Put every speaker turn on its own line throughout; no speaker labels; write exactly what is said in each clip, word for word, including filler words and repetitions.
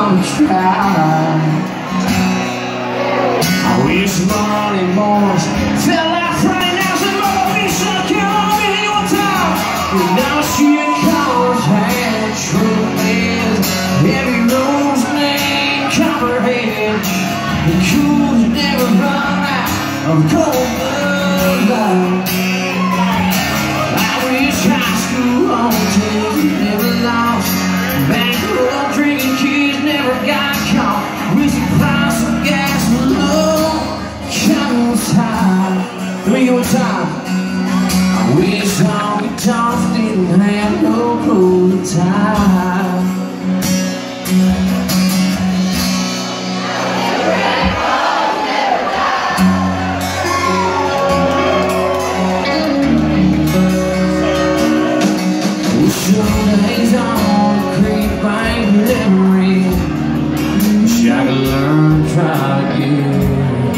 gonna try. I wish money more felt like Friday nights and motivation come in one time. But now she comes and truth is every rose named Copperhead. The cool's never run out of cold blood. I wish high school hotels never lost. Bankroll drinking kids never got caught. With the price of gas low, counts high. Three more time. I wish honky tonks didn't have no clothes to tie. Days on the creek bank memory. Wish I could learn to try again.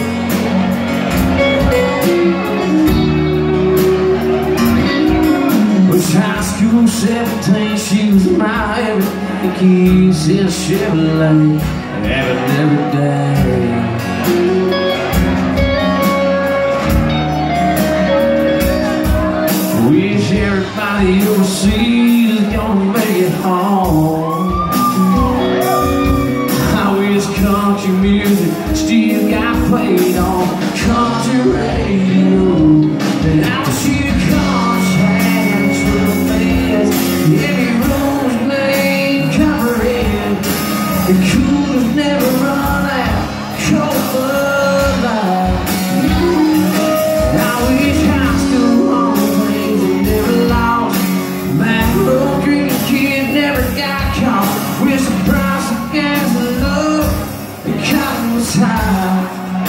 Was high school seventeen, she was my everything. Keys in a Chevrolet, having every day. Wish everybody overseas gonna make it home. I wish country music still got played on country radio. And I wish you contact with fans. Every rose named Copperhead. The coolers never run out. Cold blood light. I wish high school home things were never lost. Backroad drinking kids never got caught. With the price of gas and love, the cotton was high.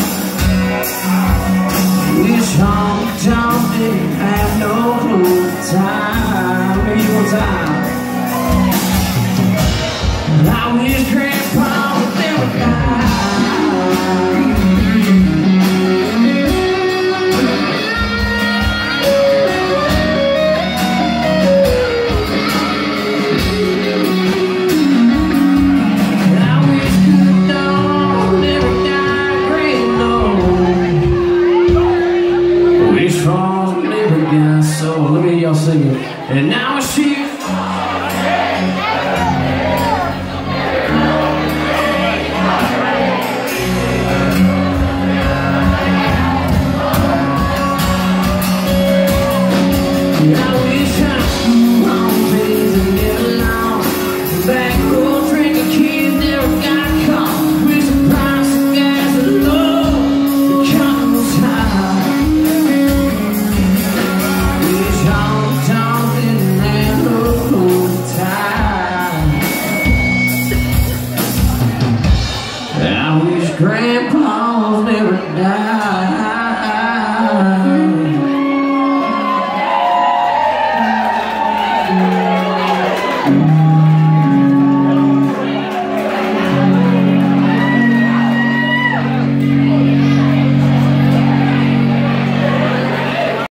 Wish honky tonks didn't have no clue at the time. Maybe one time. I wish Grandpa would never die. So let me hear y'all sing it. And now it's she. I wish high school home days and never lost. Backroad drinking kids never got caught. With the price of gas and love, the cotton was high. I wish grandpas never died.